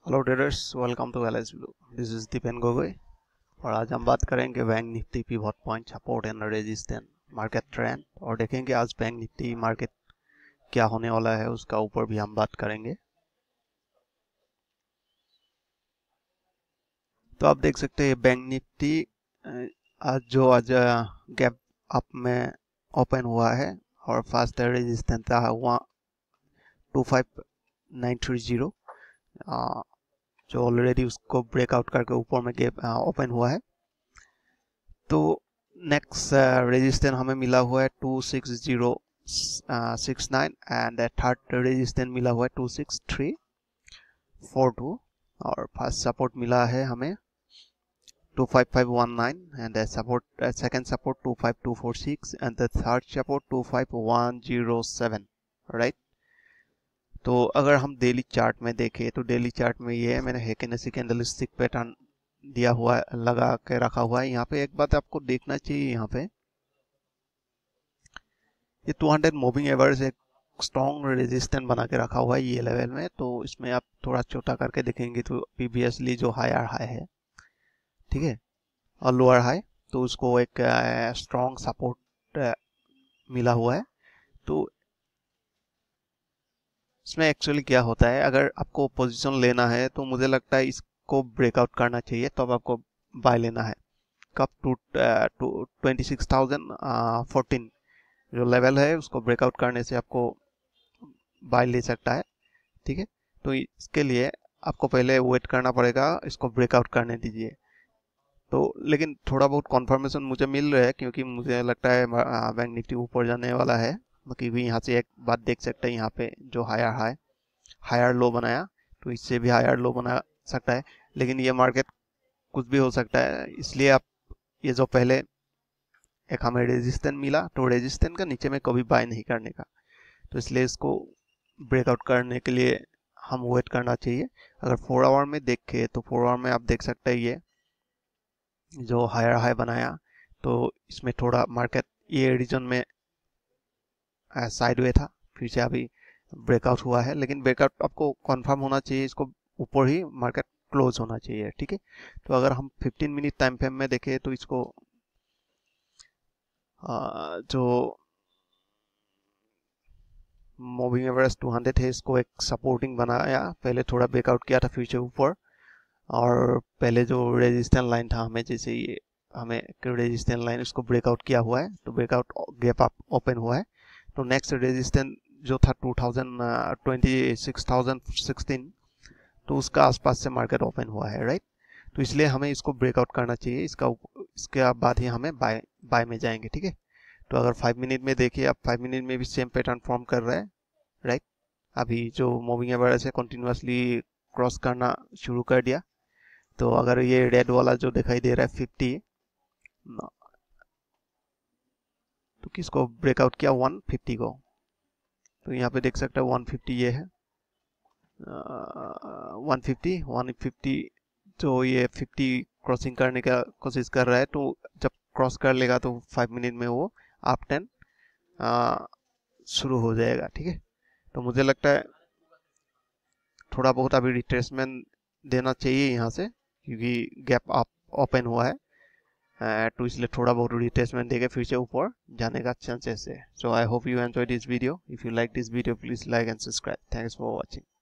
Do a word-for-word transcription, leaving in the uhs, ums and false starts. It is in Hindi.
Hello traders, welcome to Aliceblue। This is Dipen Gogoi और आज हम बात करेंगे bank Nifty pivot point, support and resistance, market trend और देखेंगे आज बैंक निफ्टी मार्केट क्या होने वाला है, उसका ऊपर भी हम बात करेंगे। तो आप देख सकते हैं बैंक निफ्टी आज जो आज गैप अप में ओपन हुआ है और फास्ट रेजिस्टेंस था हुआ two five nine three zero, जो ऑलरेडी उसको ब्रेकआउट करके ऊपर में गैप ओपन हुआ है। तो नेक्स्ट रेजिस्टेंस हमें मिला हुआ है two six zero six nine and third resistance मिला हुआ है two six three four two और फर्स्ट सपोर्ट मिला है हमें two five five one nine and support second support two five two four six and the third support two five one zero seven, right. तो अगर हम डेली चार्ट में देखें तो डेली चार्ट में ये मैंने हैकेनेसी कैंडलस्टिक पैटर्न दिया हुआ है, लगा के रखा हुआ है। यहाँ पे एक बात आपको देखना चाहिए, यहाँ पे ये टू हंड्रेड मूविंग एवरेज एक स्ट्रॉन्ग रेजिस्टेंस बना के रखा हुआ है ये लेवल में। तो इसमें आप थोड़ा छोटा करके देखेंगे तो प्रीवियसली जो हायर हाई है, ठीक है, और लोअर हाई, तो उसको एक स्ट्रॉन्ग सपोर्ट मिला हुआ है। तो इसमें एक्चुअली क्या होता है, अगर आपको पोजीशन लेना है तो मुझे लगता है इसको ब्रेकआउट करना चाहिए, तो अब आपको बाय लेना है। कब two twenty six thousand fourteen जो लेवल है उसको ब्रेकआउट करने से आपको बाय ले सकता है, ठीक है। तो इसके लिए आपको पहले वेट करना पड़ेगा, इसको ब्रेकआउट करने दीजिए। तो लेकिन थोड़ा बहुत कंफर्मेशन मुझे मिल रहा है, क्योंकि मुझे लगता है बैंक निफ्टी ऊपर जाने वाला है। बाकी भी यहाँ से एक बात देख सकते हैं, यहाँ पे जो हायर हाई हायर लो बनाया, तो इससे भी हायर लो बना सकता है। लेकिन ये मार्केट कुछ भी हो सकता है, इसलिए आप ये जो पहले एक हमें रेजिस्टेंस मिला, तो रेजिस्टेंस का नीचे में कभी बाय नहीं करने का, तो इसलिए इसको ब्रेकआउट करने के लिए हम वेट करना चाहिए। अगर फोर आवर में देखें तो फोर आवर में आप देख सकते हैं ये जो हायर हाई बनाया, तो इसमें थोड़ा मार्केट ये रीजन में साइडवे था, फिर से अभी ब्रेकआउट हुआ है। लेकिन ब्रेकआउट आपको कंफर्म होना चाहिए, इसको ऊपर ही मार्केट क्लोज होना चाहिए, ठीक है। तो अगर हम फिफ्टीन मिनट टाइम फ्रेम में देखें तो इसको आ, जो मूविंग एवरेज टू हंड्रेड है, इसको एक सपोर्टिंग बनाया, पहले थोड़ा ब्रेकआउट किया था फिर से ऊपर, और पहले जो रेजिस्टेंस लाइन था हमें, जैसे ये हमें रेजिस्टेंस लाइन इसको ब्रेकआउट किया हुआ है, तो ब्रेकआउट गैप अप ओपन हुआ है। तो नेक्स्ट रेजिस्टेंस जो था two thousand twenty six thousand sixteen, तो उसका आसपास से मार्केट ओपन हुआ है, राइट। तो इसलिए हमें इसको ब्रेकआउट करना चाहिए, इसका इसके बाद ही हमें बाय बाय में जाएंगे, ठीक है। तो अगर फाइव मिनट में देखिए, आप फाइव मिनट में भी सेम पैटर्न फॉर्म कर रहे हैं, राइट। अभी जो मूविंग एवरेज है कंटिन्यूसली क्रॉस करना शुरू कर दिया। तो अगर ये रेड वाला जो दिखाई दे रहा है फिफ्टी, तो किसको ब्रेकआउट किया, वन फिफ्टी को। तो यहाँ पे देख सकते हैं वन फिफ्टी ये है, वन फिफ्टी वन फिफ्टी, तो ये फिफ्टी क्रॉसिंग करने का कोशिश कर रहा है। तो जब क्रॉस कर लेगा तो फाइव मिनट में वो अप टेन शुरू हो जाएगा, ठीक है। तो मुझे लगता है थोड़ा बहुत अभी रिट्रेसमेंट देना चाहिए यहाँ से, क्योंकि गैप अप ओपन हुआ है, तो इसलिए थोड़ा बहुत रिट्रेसमेंट देके फिर से ऊपर जाने का चांसेस है। So I hope you enjoy this video. If you like this video please like and subscribe. Thanks for watching.